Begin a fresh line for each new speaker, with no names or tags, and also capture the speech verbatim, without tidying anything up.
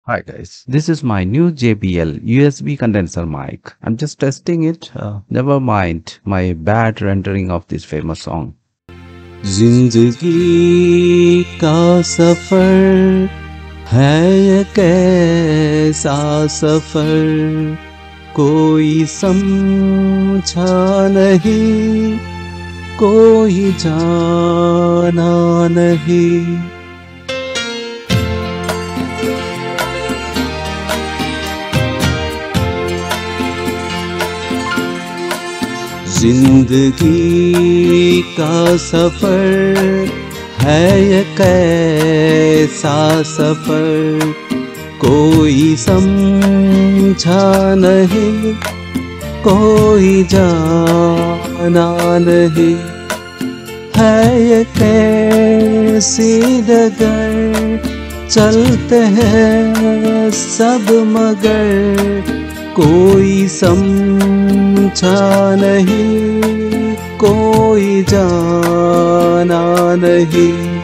Hi guys, this is my new J B L U S B condenser mic. I'm just testing it. Uh, never mind my bad rendering of this famous song. जिंदगी का सफर है ये कैसा सफर कोई समझा नहीं कोई जाना नहीं जिंदगी का सफर है ये कैसा सफर कोई समझा नहीं कोई जाना नहीं है ये कैसी डगर चलते हैं सब मगर कोई समझा नहीं कोई जाना नहीं।